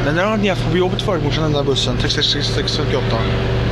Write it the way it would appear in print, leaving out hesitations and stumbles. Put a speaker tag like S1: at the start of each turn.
S1: Men den har ni haft på jobbet förut, morsan, den där bussen. 668.